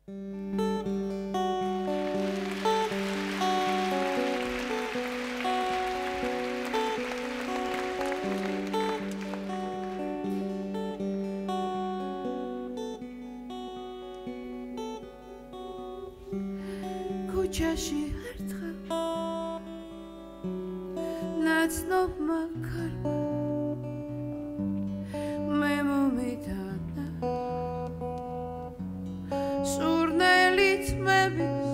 ქუჩაში ერთხელ ნაცნობმა ქარმა მე მომიტანა სურნელი თმების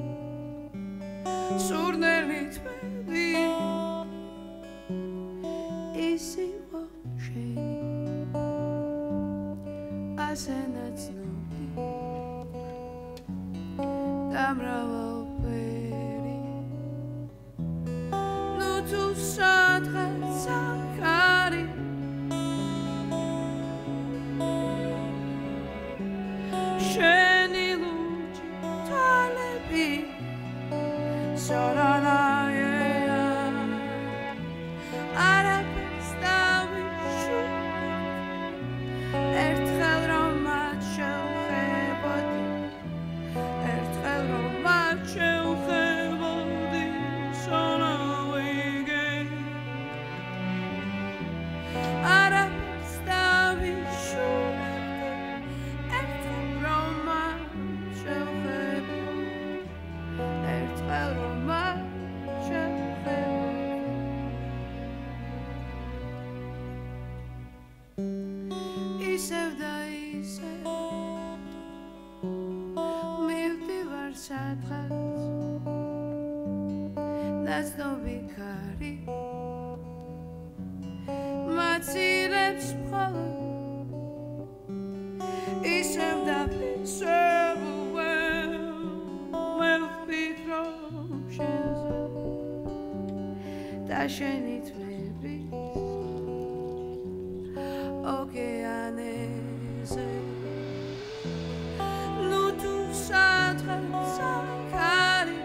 ის იყო შენი ასე ნაცნობი და მრავალფერი ნუ თუ სადღაც ახარი შენი ლურჯი თვალები სორანაია არაფერს დავიშურებ ერთხელ რომ მათ შევხედოდი ერთხელ რომ მათ შევხედოდი სანავიგე არაფერს დავიშურებ ერთხელ რომ მათ შევხედოდი ერთხელ რომ მათ ისევ და ისევ მივდივარ სადღაც ნაცნობი ქარი მაცილებს მხოლოდ ისევ და ისევ მე ვფიქრობ შენზე და შენი თმების ოკეანეზე ნუ თუ სადღაც ახარი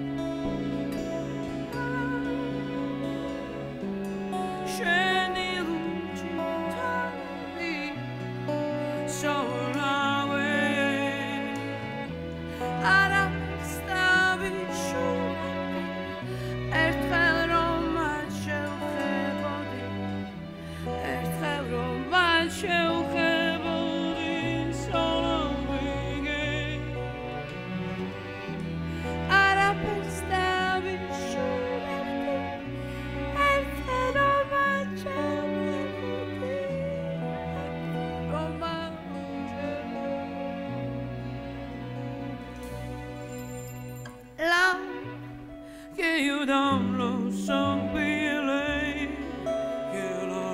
შენი ლურჯი თვალები სორანაია არაფერს დავიშურებ ერთხელ რომ მათ შევხედოდი ერთხელ რომ მათ შევხედოდი სანავიგე არაფერს დავიშურებ ერთხელ რომ მათ შევხედოდი რომ მათ Love, can you don't lose some feeling? Can I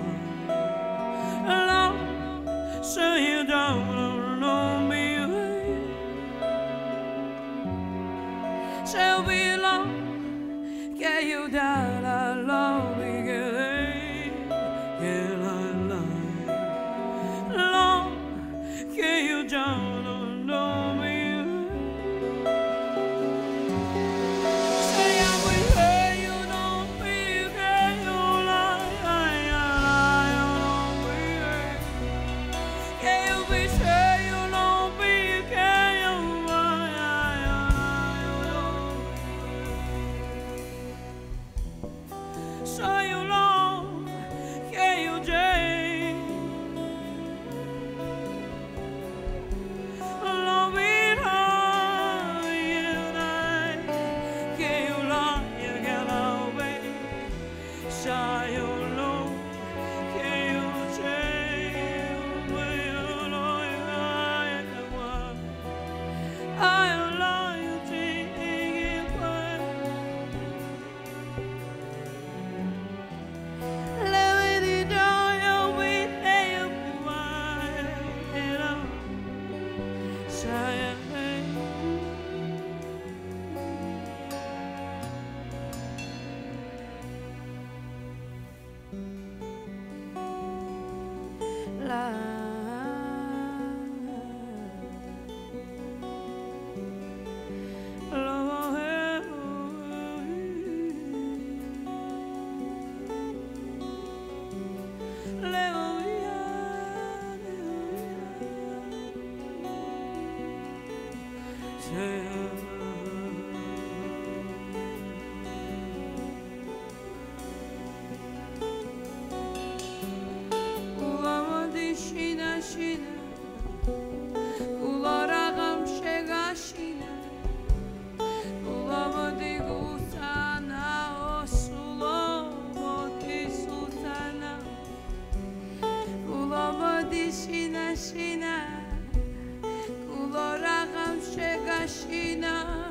love, so you don't know me? So we love, can you don't love me? Can I love, can you don't know me? Shina, kuloragam shegashina.